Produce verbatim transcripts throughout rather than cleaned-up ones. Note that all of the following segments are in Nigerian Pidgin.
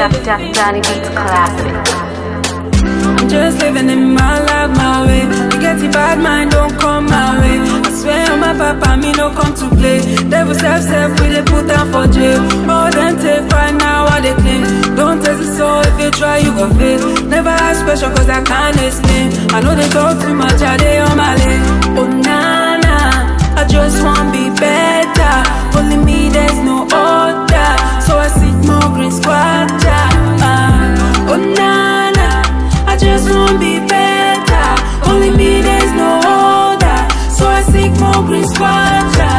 DannyBeatzGh classic. I'm just living in my life, my way. You get the bad mind, don't come my way. I swear on my papa, me no come to play. Devil self self, we they put down for jail. More than take right now, what they claim. Don't test the soul, if you try, you go fail. Never ask special, cause I can't explain. I know they talk too much, I they on my lane. Oh nah nah, I just wanna be better. Only me, there's no other. So I seek more green squatter. uh, Oh nah nah, I just wanna be better. Only me, there's no other. So I seek more green squatter.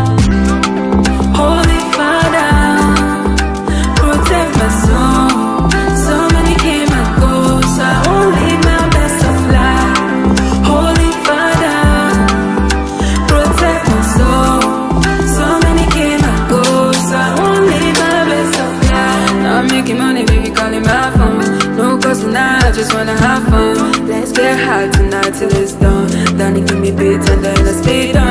Holy Father, protect my soul. So many came and go, so I won't live my best of life. Holy Father, protect my soul. So many came and go, so I won't live my best of life. Now I'm making money, baby, calling my phone. No cause tonight, I just wanna have fun. Let's get high tonight till it's done. Danny give me beats and then I speed up.